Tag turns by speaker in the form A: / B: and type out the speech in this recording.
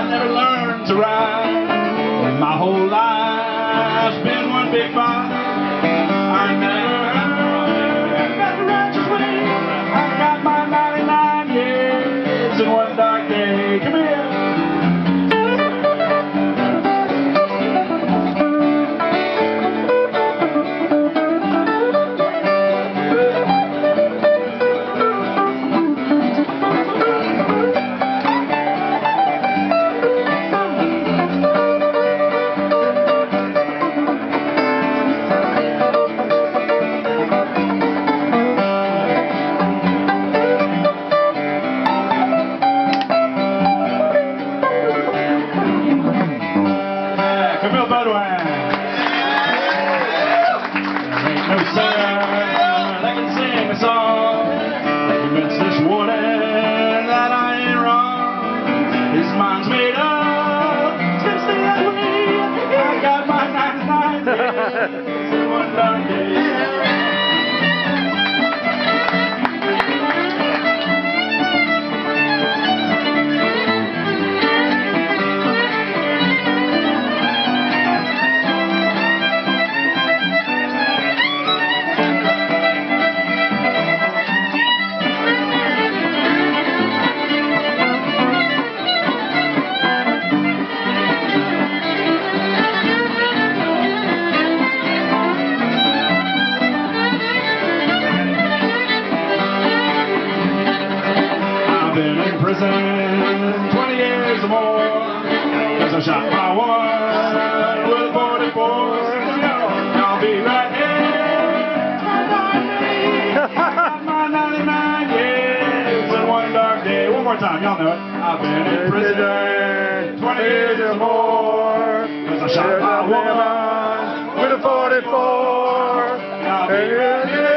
A: never learned to ride. My whole life's been one big fight. I never got the righteous way. I got my 99 years in one dark day. Come here. Camille, ain't no singer that can sing a song that convince this warden that I ain't wrong. His mind's made up, it's gonna stay that way. I got my 99 days in one dark day. Been in prison 20 years or more, 'cause I shot my woman with a 44. I'll be right here. I got my 99 years in one dark day. One more time, y'all know it. I've been in prison 20 years or more, 'cause I shot my woman with a 44. I'll be right here.